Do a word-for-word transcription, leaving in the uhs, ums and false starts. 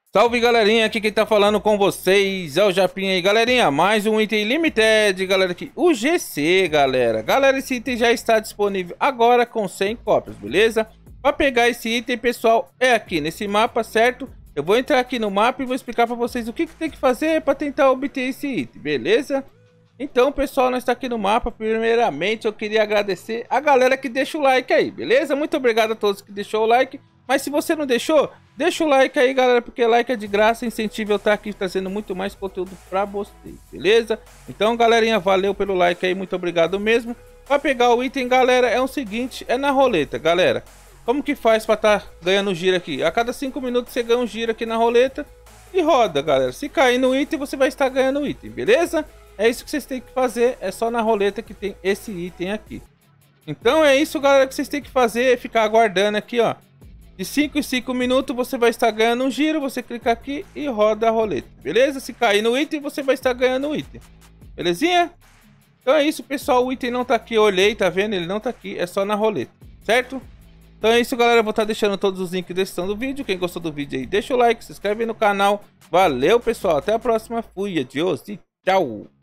Salve galerinha, aqui quem tá falando com vocês é o Japinha aí, galerinha, mais um item limited, galera, aqui, o G C, galera, galera, esse item já está disponível agora com cem cópias, beleza? Para pegar esse item, pessoal, é aqui nesse mapa, certo? Eu vou entrar aqui no mapa e vou explicar para vocês o que, que tem que fazer para tentar obter esse item, beleza? Então, pessoal, nós está aqui no mapa. Primeiramente, eu queria agradecer a galera que deixa o like aí, beleza? Muito obrigado a todos que deixou o like. Mas se você não deixou, deixa o like aí, galera, porque like é de graça, incentiva eu estar aqui trazendo muito mais conteúdo para vocês, beleza? Então, galerinha, valeu pelo like aí, muito obrigado mesmo. Para pegar o item, galera, é o seguinte, é na roleta, galera. Como que faz para estar ganhando giro aqui? A cada cinco minutos você ganha um giro aqui na roleta e roda, galera. Se cair no item, você vai estar ganhando o item, beleza? É isso que vocês têm que fazer, é só na roleta que tem esse item aqui. Então é isso, galera, que vocês têm que fazer, é ficar aguardando aqui, ó. De cinco em cinco minutos você vai estar ganhando um giro, você clica aqui e roda a roleta, beleza? Se cair no item, você vai estar ganhando o item, belezinha? Então é isso, pessoal, o item não tá aqui, eu olhei, tá vendo? Ele não tá aqui, é só na roleta, certo? Então é isso, galera, eu vou estar deixando todos os links na descrição do vídeo. Quem gostou do vídeo aí, deixa o like, se inscreve aí no canal. Valeu, pessoal, até a próxima, fui, adiós e tchau!